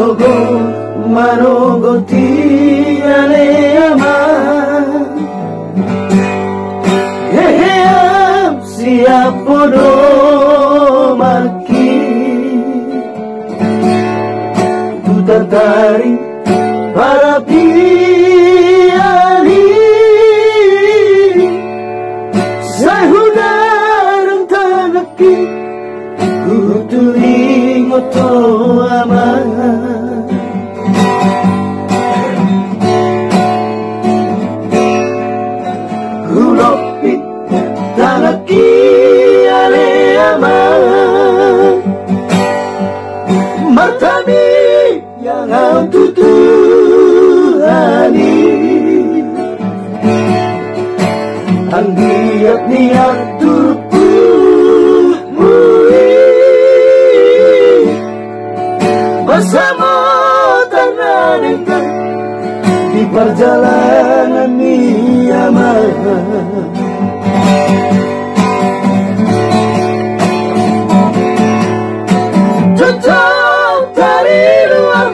sogo manogo tiale ama hehe siap podo maki tu tertarik para piali sahudarang tanaki kutuling oto ama kulopi tanaki ale ama martami yang tutuhani ang giat niat turpu bersama tanah di perjalanan niyama cocok dari luar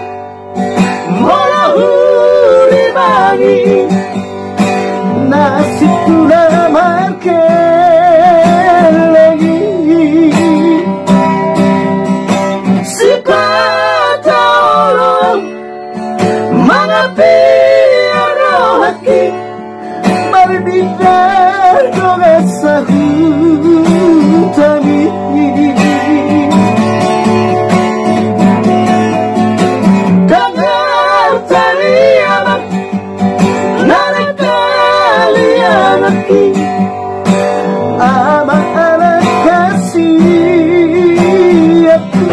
molahuri bagi nasib sudah makan lagi si patolong mengapi rohaki berbidar doa sahutami dengar tarian narik kalian aki ama anak kasih aku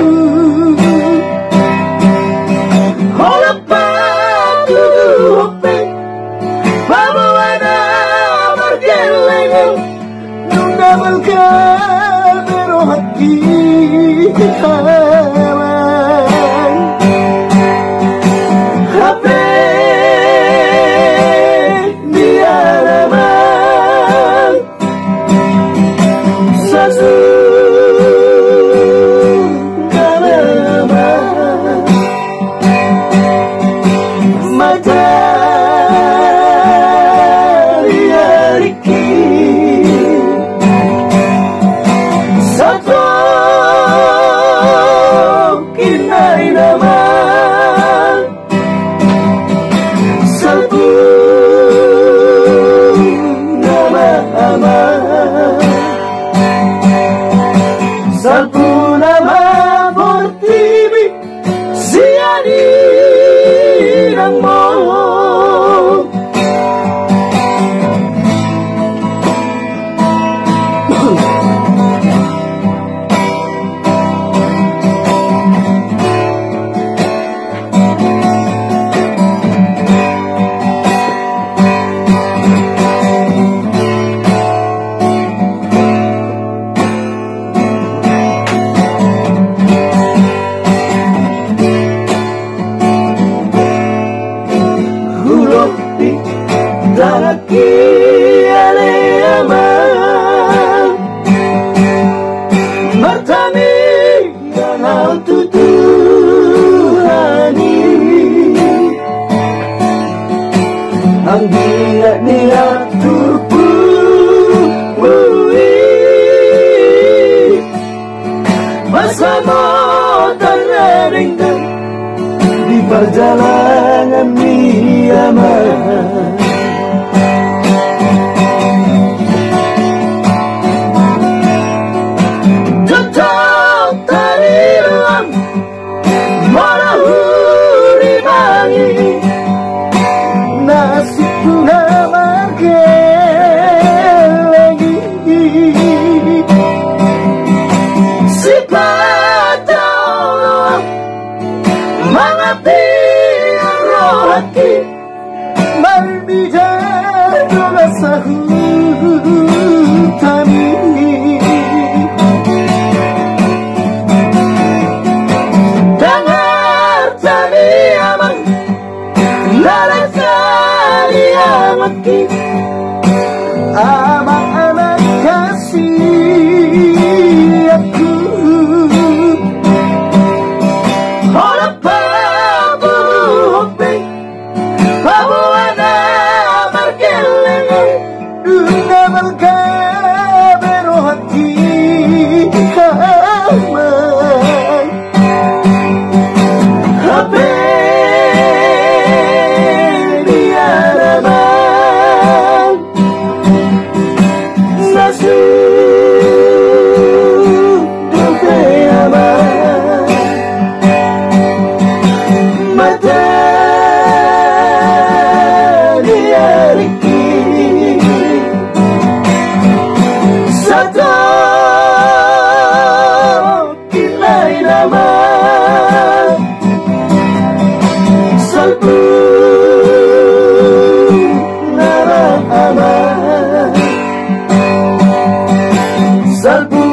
holapan hope babuana bergeleng nunda belkan berohati ang giat niat turpu bersama tanah di perjalanan niyama cocok tari ruang molahuri bangi nasib sudah makin lagi si patolong mengapi rohaki berbicara doa sahutami dengar tadi amang nalar kalian mati ama anak kasih aku harapan salbu nara ama salbu